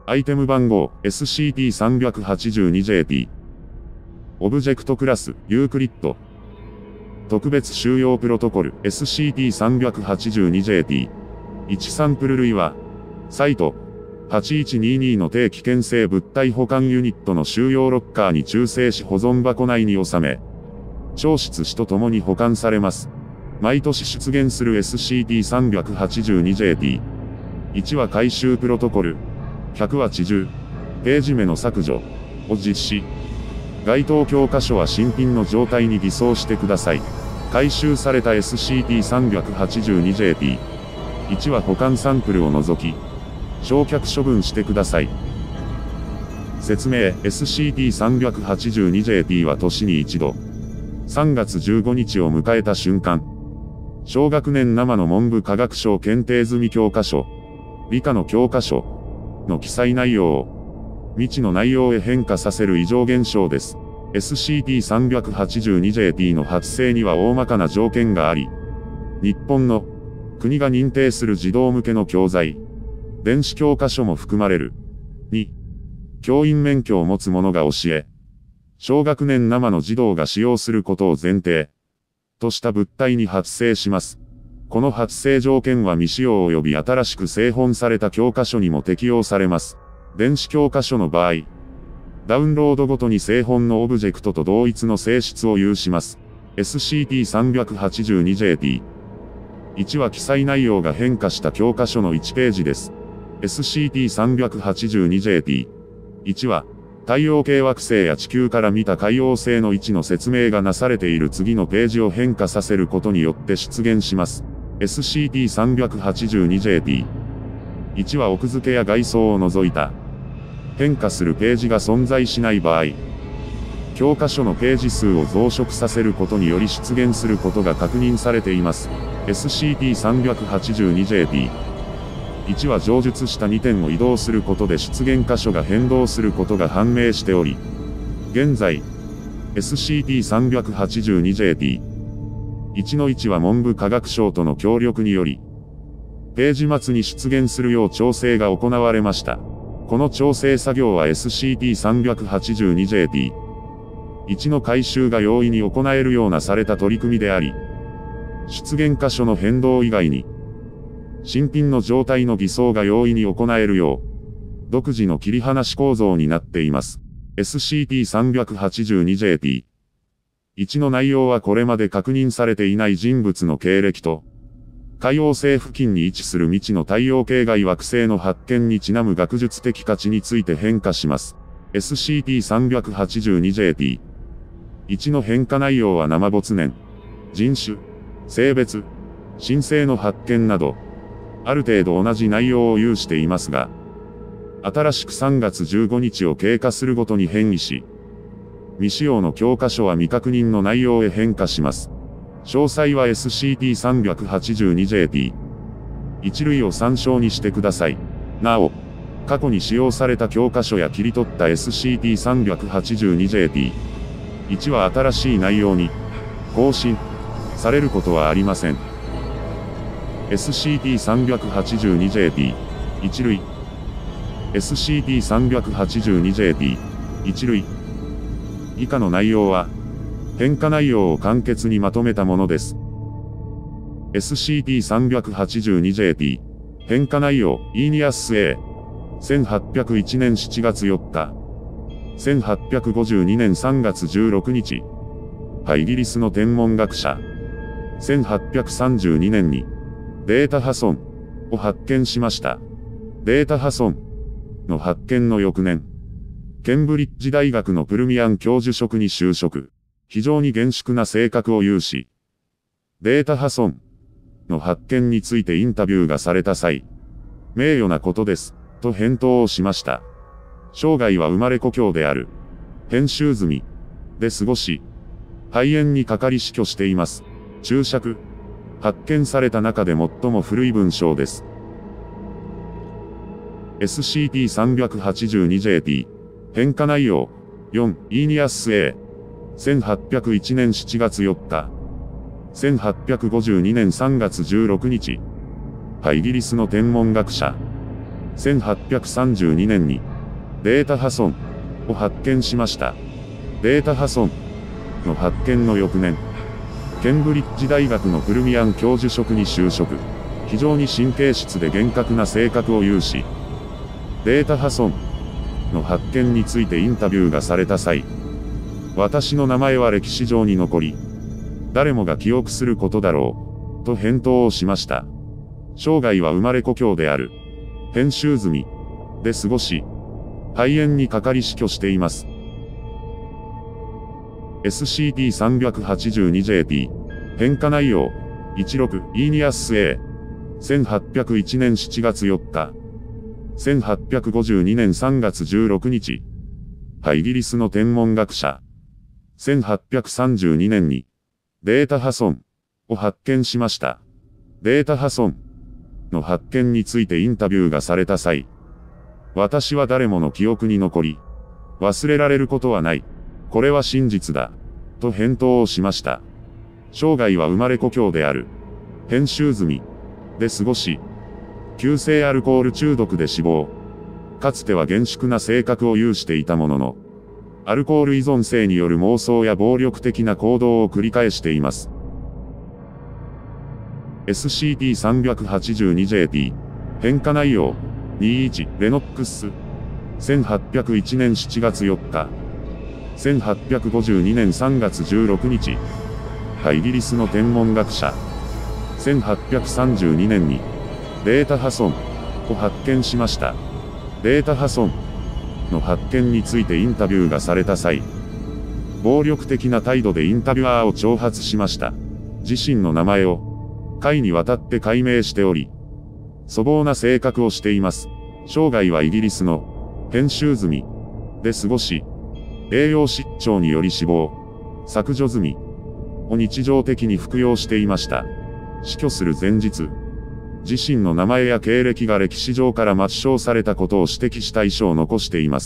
アイテム番号 SCP-382JP。オブジェクトクラス、ユークリッド。特別収容プロトコル SCP-382JP。1サンプル類は、サイト8122の低危険性物体保管ユニットの収容ロッカーに中性子保存箱内に収め、調出紙とともに保管されます。毎年出現する SCP-382JP。1は回収プロトコル。100は地獣、ページ目の削除を実施。該当教科書は新品の状態に偽装してください。回収された SCP-382JP。1は保管サンプルを除き、焼却処分してください。説明 SCP-382JP は年に一度、3月15日を迎えた瞬間、小学年生の文部科学省検定済み教科書、理科の教科書、の記載内容を未知の内容へ変化させる異常現象です。SCP-382JP の発生には大まかな条件があり、日本の国が認定する児童向けの教材、電子教科書も含まれる。2、教員免許を持つ者が教え、小学年生の児童が使用することを前提とした物体に発生します。この発生条件は未使用及び新しく製本された教科書にも適用されます。電子教科書の場合、ダウンロードごとに製本のオブジェクトと同一の性質を有します。SCP-382JP。1は記載内容が変化した教科書の1ページです。SCP-382JP。1は、太陽系惑星や地球から見た海王星の位置の説明がなされている次のページを変化させることによって出現します。SCP-382JP。1は奥付けや外装を除いた変化するページが存在しない場合、教科書のページ数を増殖させることにより出現することが確認されています。SCP-382JP。1は上述した2点を移動することで出現箇所が変動することが判明しており、現在、SCP-382JP。1の1は文部科学省との協力により、ページ末に出現するよう調整が行われました。この調整作業は SCP-382JP。1の回収が容易に行えるようなされた取り組みであり、出現箇所の変動以外に、新品の状態の偽装が容易に行えるよう、独自の切り離し構造になっています。SCP-382JP。1の内容はこれまで確認されていない人物の経歴と、海王星付近に位置する未知の太陽系外惑星の発見にちなむ学術的価値について変化します。SCP-382JP。1の変化内容は生没年、人種、性別、新星の発見など、ある程度同じ内容を有していますが、新しく3月15日を経過するごとに変異し、未使用の教科書は未確認の内容へ変化します。詳細は SCP-382JP。1類を参照にしてください。なお、過去に使用された教科書や切り取った SCP-382JP。1は新しい内容に更新されることはありません。SCP-382JP。1類。SCP-382JP。1類。以下の内容は、変化内容を簡潔にまとめたものです。SCP-382JP。変化内容、イーニアス A。1801年7月4日。1852年3月16日。イギリスの天文学者。1832年に、データ破損を発見しました。データ破損の発見の翌年、ケンブリッジ大学のプルミアン教授職に就職。非常に厳粛な性格を有し、データ破損の発見についてインタビューがされた際、名誉なことです、と返答をしました。生涯は生まれ故郷である、編集済みで過ごし、肺炎にかかり死去しています。注釈。発見された中で最も古い文章です。SCP-382JP。変化内容。4、イーニアス A。1801年7月4日。1852年3月16日。イギリスの天文学者。 1832年に、データ破損を発見しました。データ破損の発見の翌年、ケンブリッジ大学のプルミアン教授職に就職。非常に神経質で厳格な性格を有し、データ破損の発見についてインタビューがされた際、私の名前は歴史上に残り、誰もが記憶することだろう、と返答をしました。生涯は生まれ故郷である、編集済み、で過ごし、肺炎にかかり死去しています。SCP-382JP、変化内容、16、イーニアス A、1801年7月4日、1852年3月16日、イギリスの天文学者、1832年に、データ破損を発見しました。データ破損の発見についてインタビューがされた際、私は誰もの記憶に残り、忘れられることはない。これは真実だ。と返答をしました。生涯は生まれ故郷である。編集済み。で過ごし、急性アルコール中毒で死亡。かつては厳粛な性格を有していたものの、アルコール依存性による妄想や暴力的な行動を繰り返しています。SCP-382JP、変化内容、21、レノックス、1801年7月4日、1852年3月16日、イギリスの天文学者、1832年に、データ破損を発見しました。データ破損の発見についてインタビューがされた際、暴力的な態度でインタビュアーを挑発しました。自身の名前を、回にわたって解明しており、粗暴な性格をしています。生涯はイギリスの、編集済み、で過ごし、栄養失調により死亡、削除済み、を日常的に服用していました。死去する前日、自身の名前や経歴が歴史上から抹消されたことを指摘した遺書を残しています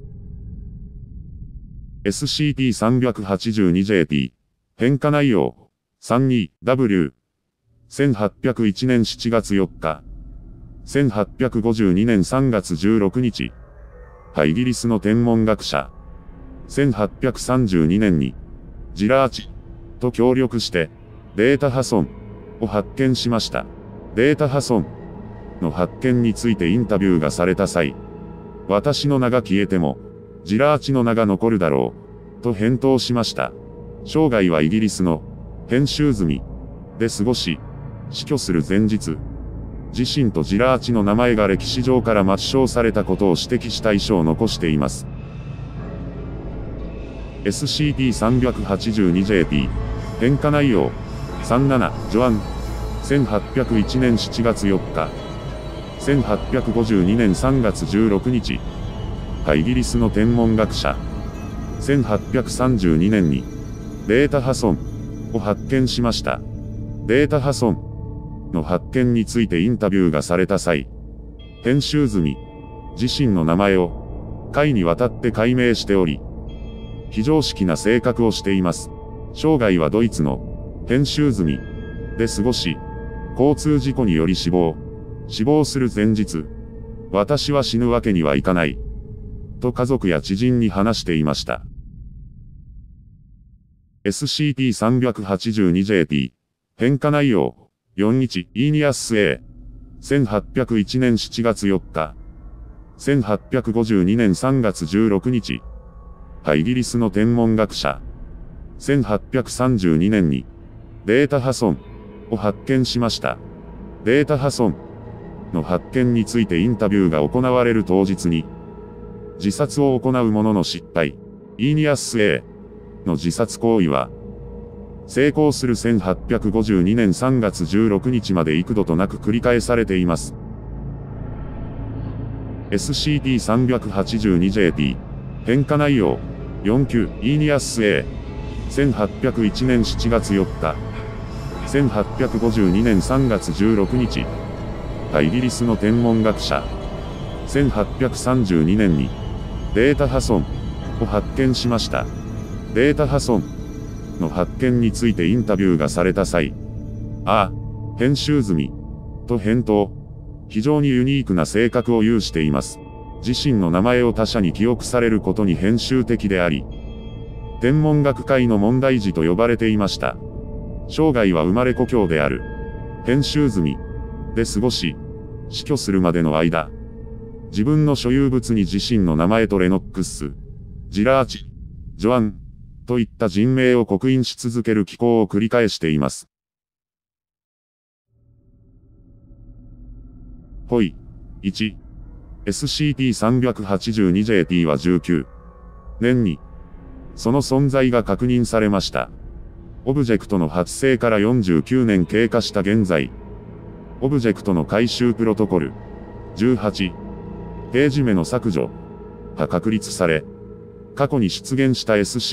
。SCP-382JP、変化内容、32W、1801年7月4日、1852年3月16日、イギリスの天文学者、1832年に、ジラーチ、と協力して、データ破損を発見しました。データ破損の発見についてインタビューがされた際、私の名が消えても、ジラーチの名が残るだろう、と返答しました。生涯はイギリスの、編集済み、で過ごし、死去する前日、自身とジラーチの名前が歴史上から抹消されたことを指摘した遺書を残しています。SCP-382JP、変化内容、37、ジョアン、1801年7月4日、1852年3月16日、イギリスの天文学者、1832年に、データ破損を発見しました。データ破損の発見についてインタビューがされた際、編集済み、自身の名前を、回にわたって解明しており、非常識な性格をしています。生涯はドイツの、編集済み、で過ごし、交通事故により死亡する前日、私は死ぬわけにはいかない、と家族や知人に話していました。SCP-382JP、変化内容、41、イーニアス A、1801年7月4日、1852年3月16日、イギリスの天文学者、1832年に、データ破損を発見しました。データ破損の発見についてインタビューが行われる当日に、自殺を行う者の失敗、イーニアス A の自殺行為は、成功する1852年3月16日まで幾度となく繰り返されています。SCP-382JP、変化内容、49、イーニアス A、1801年7月4日、1852年3月16日、イギリスの天文学者、1832年に、データ破損を発見しました。データ破損の発見についてインタビューがされた際、編集済み、と返答非常にユニークな性格を有しています。自身の名前を他者に記憶されることに編集的であり、天文学界の問題児と呼ばれていました。生涯は生まれ故郷である編集済みで過ごし、死去するまでの間、自分の所有物に自身の名前とレノックス、ジラーチ、ジョアンといった人名を刻印し続ける奇行を繰り返しています。ポイ1 SCP-382JT は19年にその存在が確認されました。オブジェクトの発生から49年経過した現在、オブジェクトの回収プロトコル18ページ目の削除が確立され、過去に出現した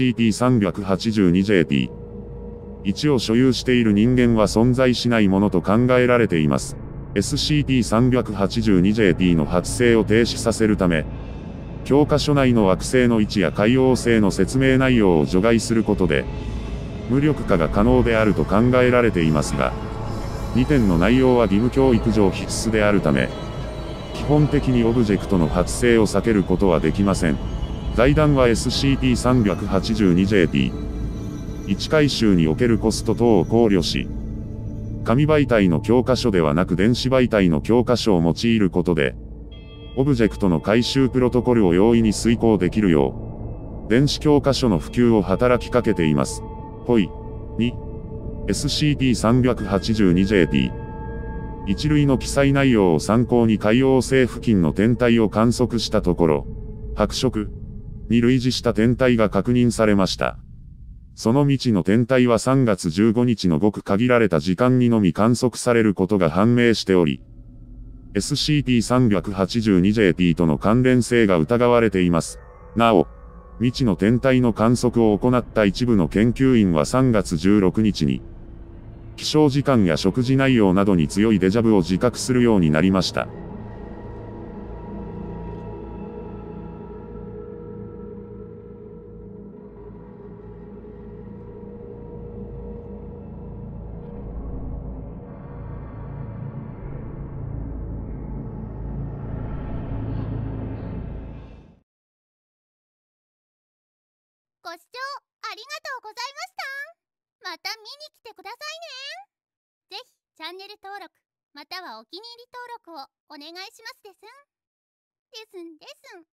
SCP-382JT1 を所有している人間は存在しないものと考えられています。SCP-382JT の発生を停止させるため、教科書内の惑星の位置や海洋星の説明内容を除外することで、無力化が可能であると考えられていますが、2点の内容は義務教育上必須であるため、基本的にオブジェクトの発生を避けることはできません。財団は SCP-382JT1 回収におけるコスト等を考慮し、紙媒体の教科書ではなく電子媒体の教科書を用いることで、オブジェクトの回収プロトコルを容易に遂行できるよう、電子教科書の普及を働きかけています。ポイ2 SCP-382JT 一類の記載内容を参考に海洋星付近の天体を観測したところ、白色に類似した天体が確認されました。その未知の天体は3月15日のごく限られた時間にのみ観測されることが判明しており、SCP-382JT との関連性が疑われています。なお、未知の天体の観測を行った一部の研究員は3月16日に、起床時間や食事内容などに強いデジャブを自覚するようになりました。 ご視聴ありがとうございました。また見に来てくださいね。ぜひチャンネル登録またはお気に入り登録をお願いしますですん。ですんですん。